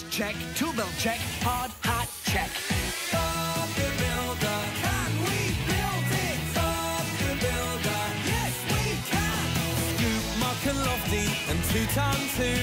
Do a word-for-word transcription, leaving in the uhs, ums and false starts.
Box check, tool belt check, hard hat check. Bob the Builder, can we build it? Bob the Builder, yes we can! Scoop, Mark and Lofty and two ton two.